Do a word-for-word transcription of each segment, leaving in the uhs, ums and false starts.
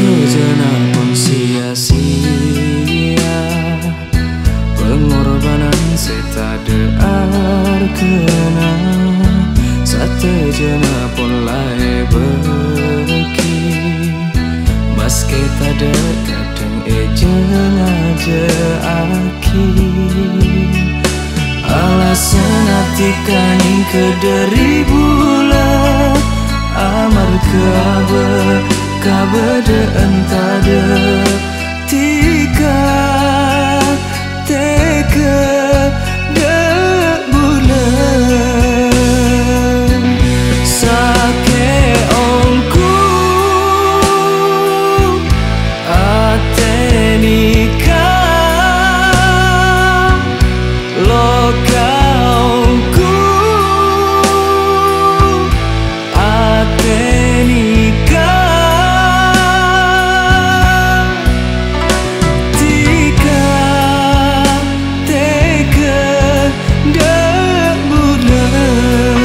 sejenak pun sia-sia, pengorbanan setade arkena, satejenak pun lae beki. Mas kita kadang ejeng aja aki, alasan hati kaning kederi bulan amar kabe kabe de entade tika teke de bulan sake ongku atenika loka ongku atenika tika teke de bulan.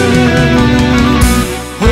Oh,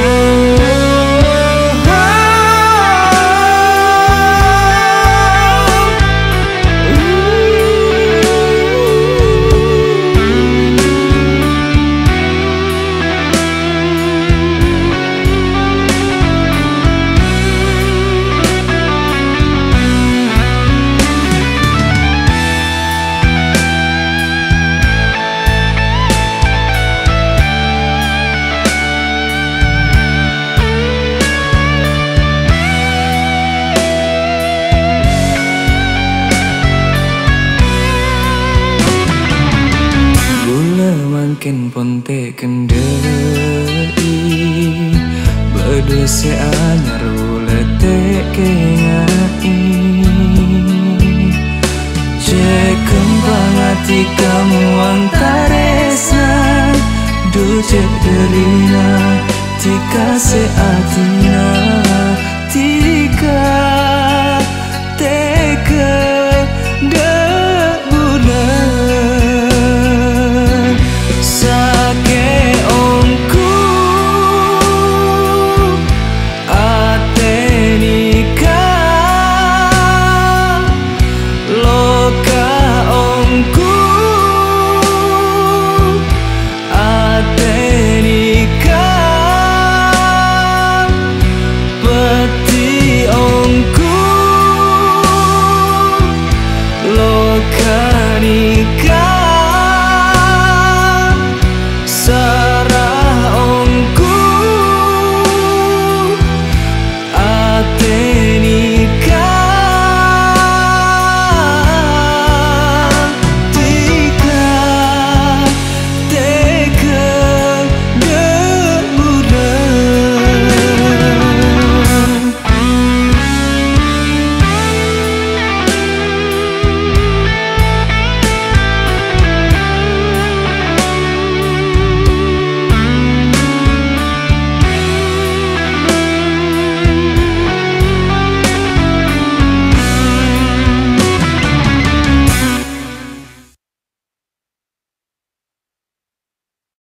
mungkin pun te kendai berdua seanyar ule te kengai cek kembang hati kamu antaresan du cek derina tika seatina